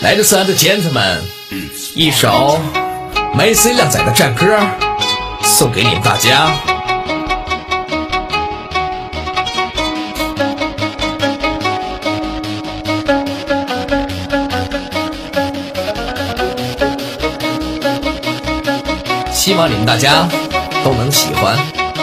Ladies and gentlemen， 一首梅 C 靓仔的战歌送给你们大家。希望你们大家都能喜欢。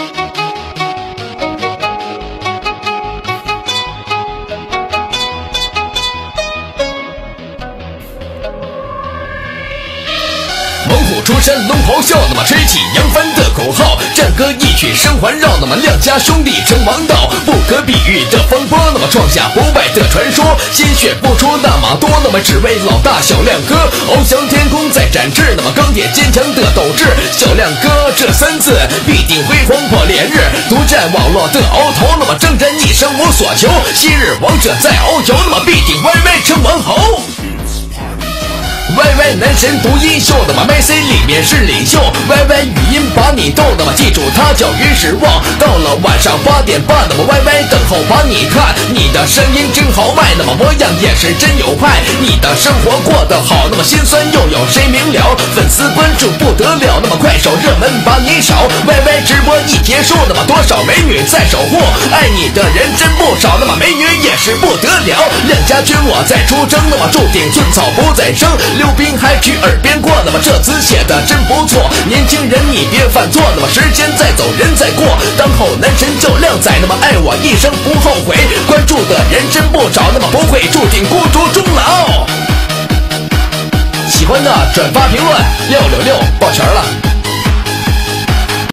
猛虎出山龙咆哮，那么吹起扬帆的口号，战歌一曲声环绕，那么亮家兄弟称王道，不可比喻的风波，那么创下不败的传说，心血付出那么多，那么只为老大小亮哥，翱翔天空在展翅，那么钢铁坚强的斗志，小亮哥这三字必定辉煌破烈日，独占网络的鳌头，那么征战一生无所求，昔日王者在遨游，那么必定 YY 称王侯。YY 男神独一秀，那么 MC 里面是领袖 YY 语音把你逗，那么记住他叫于时旺。到了晚上8点半，那么 YY 等候把你看，你的声音真豪迈，那么模样也是真有派，你的生活过得好，那么心酸又有谁明了？粉丝关注不得了，那么快手热门把你少。YY 直播一结束，那么多少美女在守护，爱你的人真不少，那么美女也是不得了。亮家军我在出征，那么注定寸草不再生。溜冰还去耳边过，那么这词写的真不错，年轻人你别犯错，那么时间在走人在过，当后男神就亮仔，那么爱我一生不后悔，关注的人真不少，那么不会注定孤独终老。喜欢的转发评论666抱拳了。